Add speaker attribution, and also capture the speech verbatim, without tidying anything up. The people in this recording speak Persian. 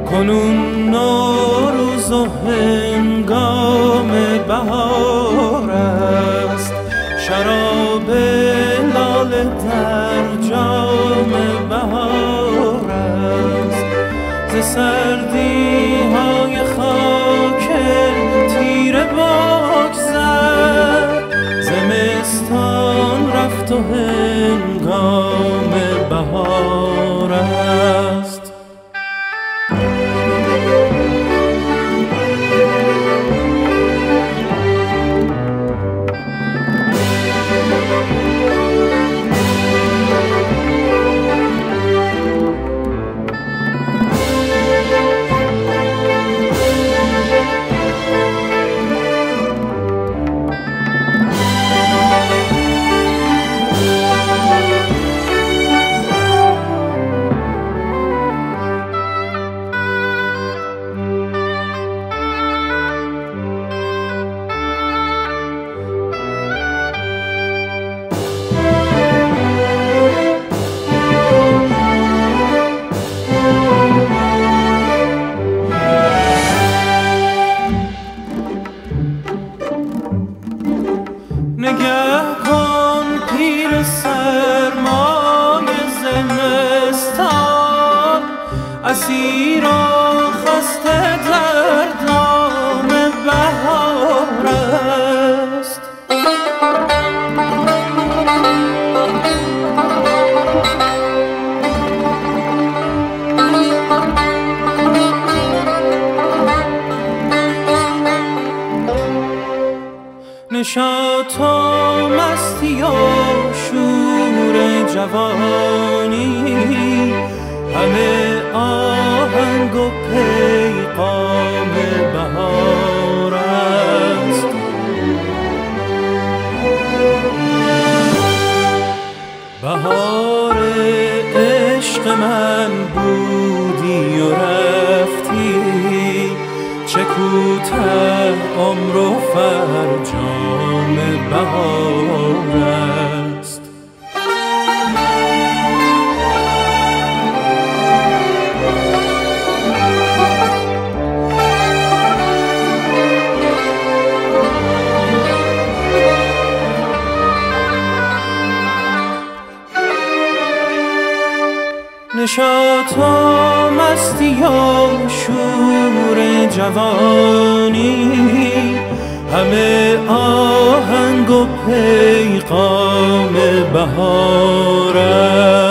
Speaker 1: کنون نوروز و هنگام بهار است، شراب لاله در جام بهار است. ز سردی های خاک تیره بگذر، زمستان رفت و هنگام بهار است. نگه کن پیر سرمای زمستان، اسیر و خسته در دام بهار است. نشاط و مستی و شور جوانی، همه آهنگ و پیغام بهار است. بهار عشق من بودی و رفتی، چه کوته عمر و فرجام بهار است. نشاط و مستی و شور جوانی، همه آهنگ و پیغام بهار است.